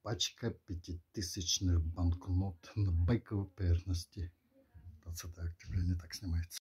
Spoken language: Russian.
пачка 5000-х банкнот на байковой поверхности 20 октября не так снимается.